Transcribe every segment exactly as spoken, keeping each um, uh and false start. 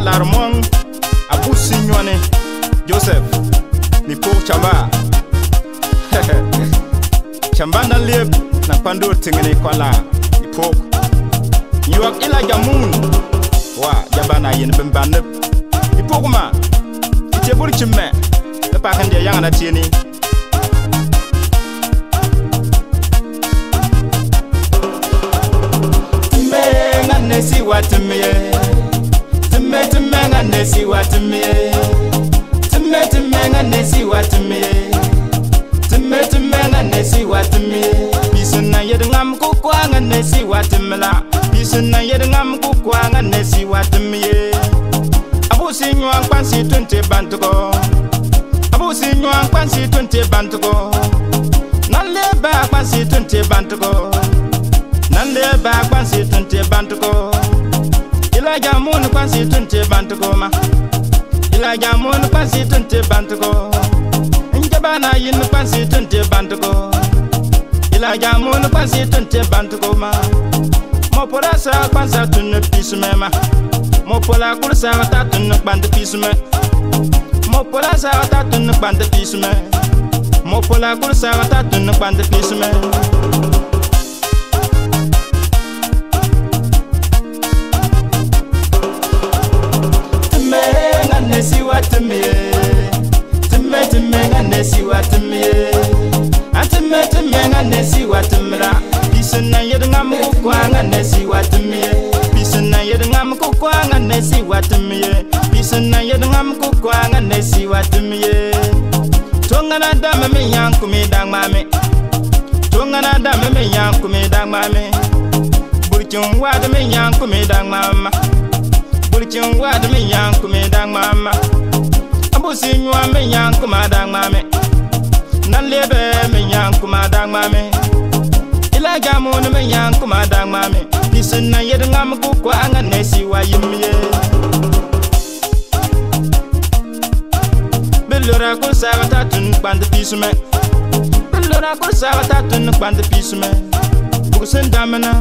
Larmon, Abu Signone, Joseph, mi po chamba. Chamba na lip, na pando tingene kwala, mi po. Yuak ila jamun, wa jabana yin bimbanep. Mi po kuma, ite buri chimme, na pakan dia yang na tieni. See what to me, to me to me and see what to me, to me to me and see what to me, to me to me and see what to me. Peace na yeding am kukwang and see what to me la. Peace na yeding am kukwang and see what to me. Abu sing you and fancy twenty bantuko. Abu sing you and fancy twenty bantuko. None live back fancy twenty bantuko. Nande ba kwansi twenty bantuko. Ila jamun kwansi twenty bantuko ma. Ila jamun kwansi twenty bantuko. Njabana yin kwansi twenty bantuko. Ila jamun kwansi twenty bantuko ma. Mopola sa kwansa tunu pisme ma. Mopola kursa wata tunu bantu pisme. Mopola sa wata tunu bantu pisme. Mopola kursa wata tunu bantu pisme. See what to me, to me to me and see what to me, and to me to me and see what to me. Peace na yeding am kukwang and see what to me. Peace na yeding am kukwang and see what to me. Peace na yeding am kukwang and see what to me. Tonga na dama me yang kumi dang mame. Tonga na dama me yang kumi dang mame. Burchung wad me yang kumi dang mama. Burchung wad me yang kumi dang mama. Abu sinywa me yang kuma dang mame. Nan lebe me yang kuma dang mame. Ila jamun me yang kuma dang mame. Pisun na yeding am kukwang and nesi wa yimye. Belora kursa wata tun kwand pisume. Belora kursa wata tun kwand pisume. Bukusen damena.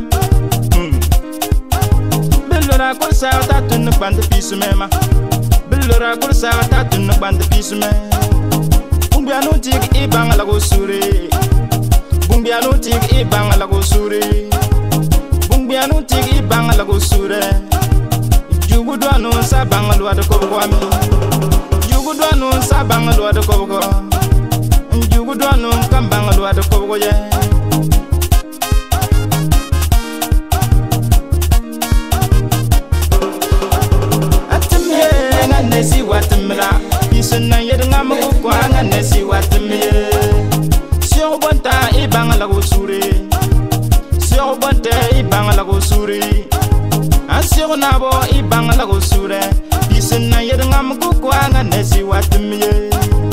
Belora kursa wata tun kwand pisume ma. Belora kursa wata tun kwand pisume. Bumbia no tig e bang la go sure. Bumbia no tig e bang la go sure. Bumbia no tig e bang la go sure. Jugu do no sa bang lo de ko kwami. Jugu do no sa bang lo de ko ko. Jugu do no kam bang lo de ko ko ye. See what the mila, peace and yet I'm a quang and see what the me. So one time, a bangalago suri. So one day, a bangalago suri. And so now, a bangalago sure. Peace and yet I'm a quang and see what the me.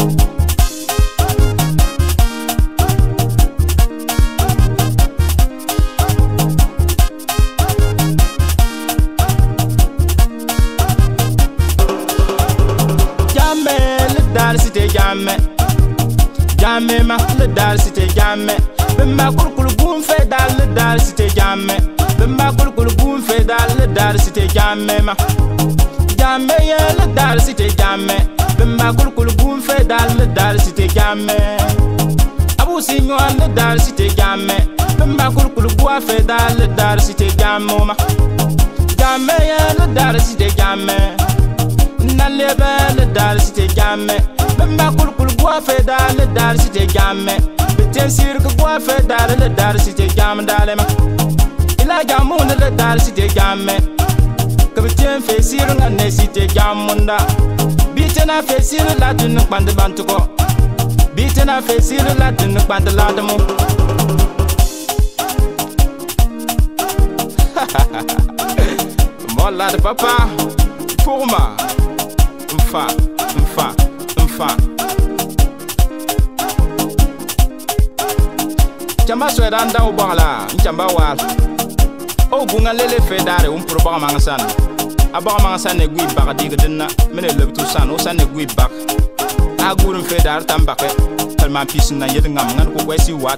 Cité jamais, jamais ma le dal cité jamais. Bemba kurkul boum fait dal le dal cité jamais. Bemba kurkul boum fait dal le dal cité jamais ma. Jamais ya le dal cité jamais. Bemba kurkul boum fait dal le dal cité jamais. Abu signo le dal cité jamais. Bemba kurkul bois fait dal le dal cité jamais ma. Jamais ya le dal cité jamais. Nalebe le dal cité jamais. Bemba kulkul bois fait dans le dar cité jamais. Beten cirque bois fait dans le dar cité jamais dalema. Il a jamon le dar cité jamais. Que beten fait cirque en cité jamunda. Biten a fait cirque la tune bande bantuko. Biten a fait cirque la tune bande lademo. Mon la de papa pour moi. Mfa, mfa, mfa. Chamba sweda nda ubala, chamba wal. O bunga lele fedare um pro ba mangasan. Aba mangasan ne gui bak diga dinna, mene leb tu san o san ne gui bak. A gurum fedare tambake, telman pisin na yed ngam ngan ko kwesi wat.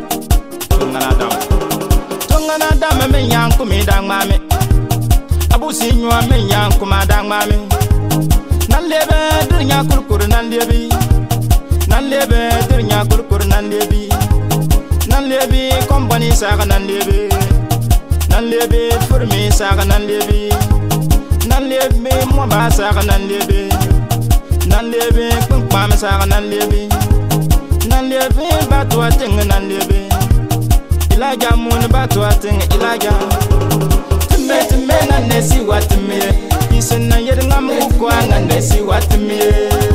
Ngana dam. Tongana dam me yang ko me dang mame. Abu si nyua me yang kuma dang mami nan lebe dir nya kurkur nan lebi nan lebe dir nya kurkur nan lebi nan lebi company saga nan lebi nan lebi furmi saga nan lebi nan lebi mo ba saga nan lebi nan lebi kun pam saga nan lebi nan lebi ba to ting nan lebi ilaja mun ba to ting ilaja me me nan ne si wat me isin na yer ngam ko an ne si wat me